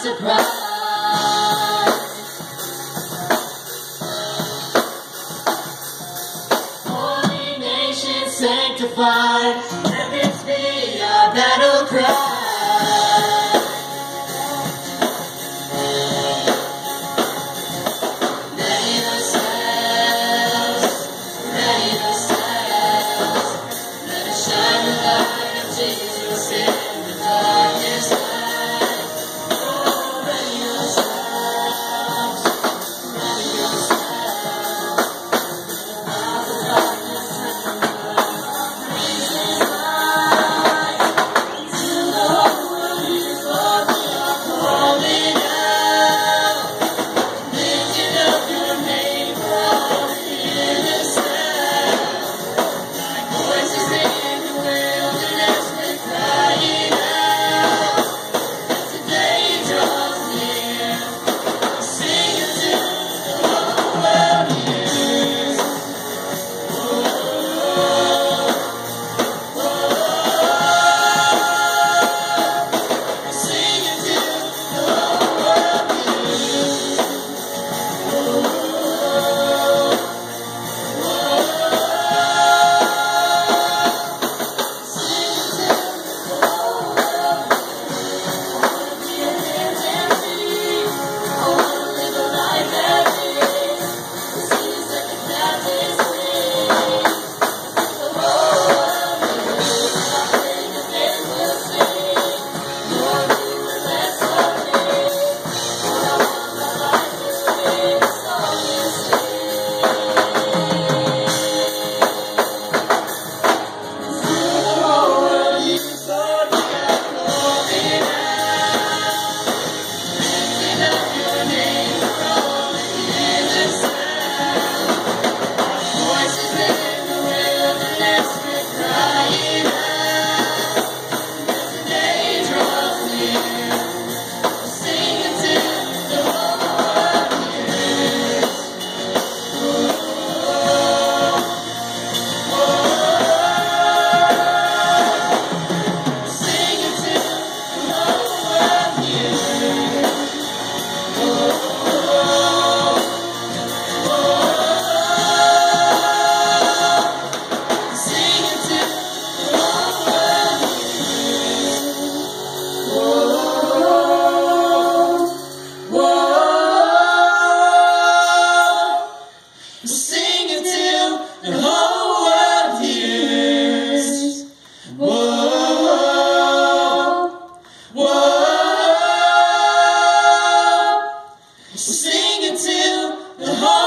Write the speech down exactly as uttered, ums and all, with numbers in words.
surprise. Holy nation sanctified, let this be our battle cry. Jesus in the darkest night. Oh, ready yourselves, ready yourselves. Now the darkness trembles, reason light. To the whole world is what we are calling out. Lifting up your name for all to hear the sound. Like voices in the wilderness. Crying out as the day draws near, sing until the whole world hears. Whoa, whoa, sing until the whole world hears. Whoa, whoa, sing until sing until the whole world hears. Whoa, whoa, sing until the whole